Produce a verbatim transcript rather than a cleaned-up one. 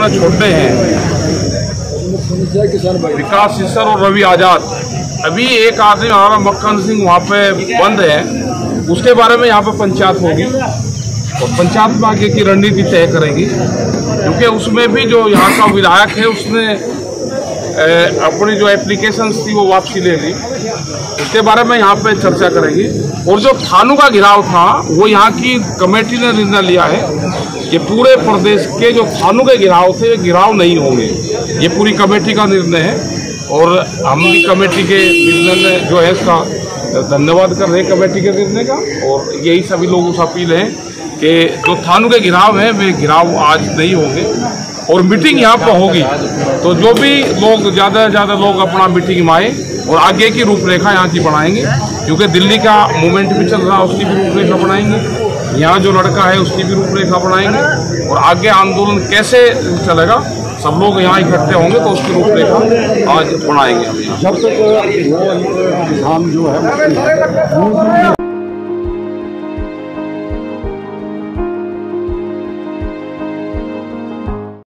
छोटे हैं विकास सिसर और रवि आजाद। अभी एक आदमी हमारा मक्खन सिंह वहाँ पे बंद है, उसके बारे में यहाँ पे पंचायत होगी और पंचायत में आगे की रणनीति तय करेगी, क्योंकि उसमें भी जो यहाँ का विधायक है उसने अपनी जो एप्लीकेशंस थी वो वापसी ले ली, उसके बारे में यहाँ पे चर्चा करेगी। और जो थानों का घिराव था वो यहाँ की कमेटी ने निर्णय लिया है कि पूरे प्रदेश के जो थानों के घिराव थे घिराव नहीं होंगे, ये पूरी कमेटी का निर्णय है और हम भी कमेटी के निर्णय जो है इसका धन्यवाद कर रहे हैं कमेटी के निर्णय का। और यही सभी लोगों से अपील है कि जो थानों के घिराव हैं वे घिराव आज नहीं होंगे और मीटिंग यहाँ पर होगी, तो जो भी लोग ज़्यादा से ज़्यादा लोग अपना मीटिंग में आए और आगे की रूपरेखा यहाँ की बनाएंगे, क्योंकि दिल्ली का मूवमेंट भी चल रहा है उसकी भी रूपरेखा बनाएंगे, यहाँ जो लड़का है उसकी भी रूपरेखा बनाएंगे और आगे आंदोलन कैसे चलेगा सब लोग यहाँ इकट्ठे होंगे तो उसकी रूपरेखा आज बनाएंगे हम यहाँ। जब तक वो किसान जो है